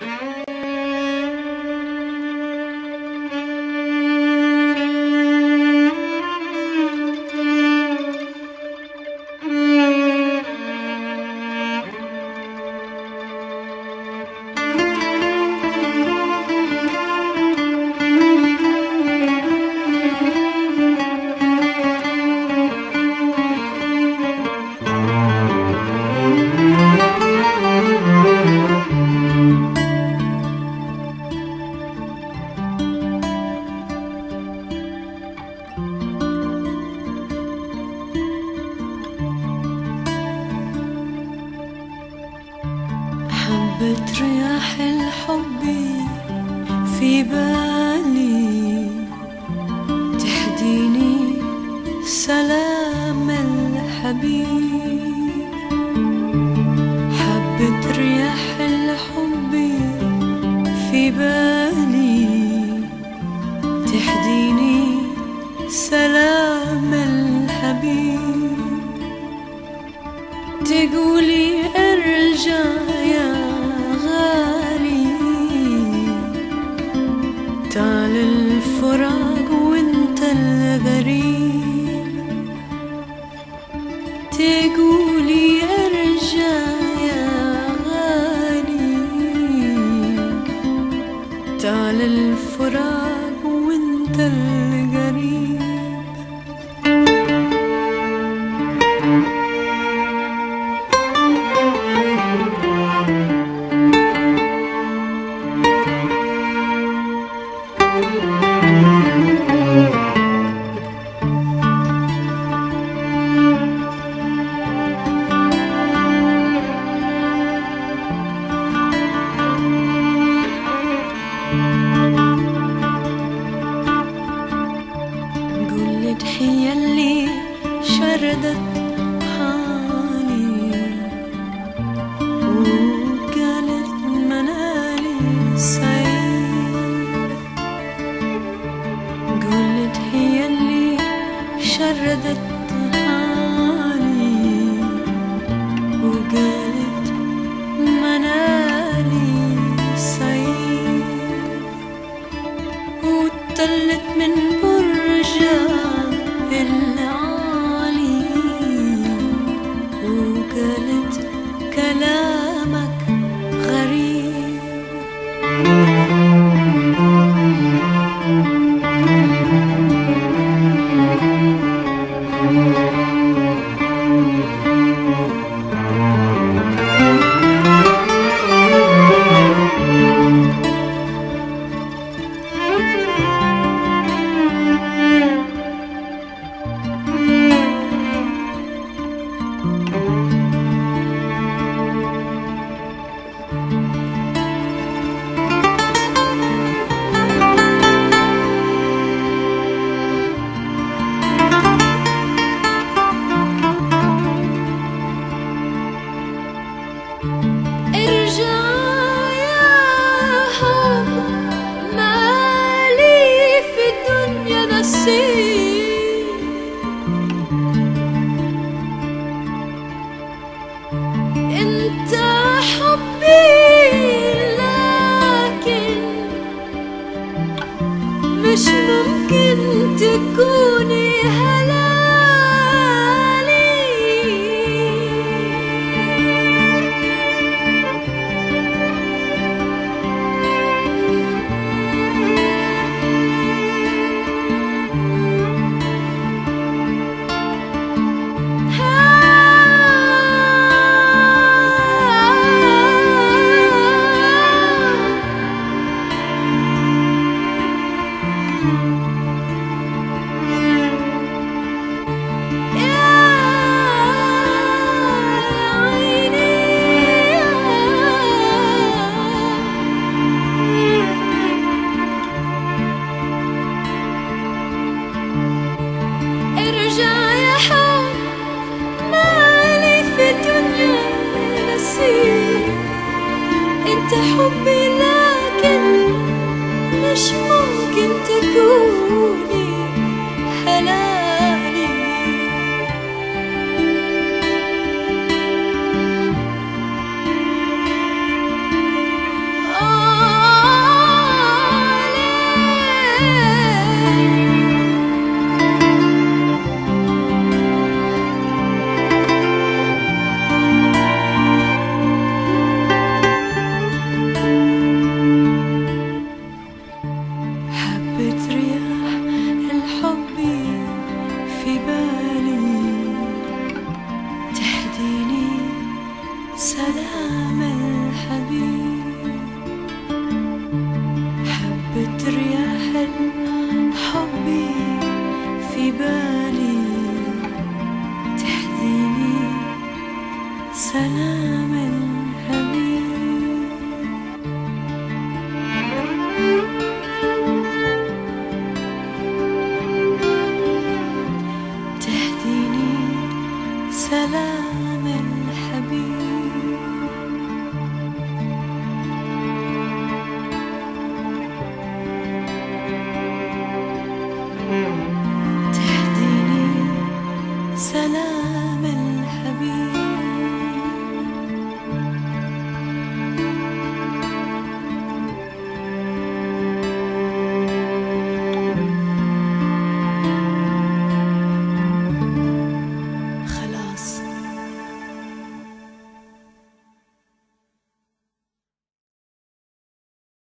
حبت رياح الحب في بالي تهديني سلام الحبيب. حبت رياح الحب في بالي تهديني سلام الحبيب. تقولي ارجع يا غالي، تعال الفراق وانت الغريب. تقولي ارجع يا غالي، تعال الفراق وانت الغريب. هي اللي شردت حالي وقالت منالي سعيد. قلت هي اللي شردت حالي وقالت منالي سعيد. وطلت من برجها العالي وقالت كلامك غريب. انت حبي لكن مش ممكن تكوني هلالي. سلام الحبيب. حبة رياح الحب في بالي تحذيني، سلام الحبيب.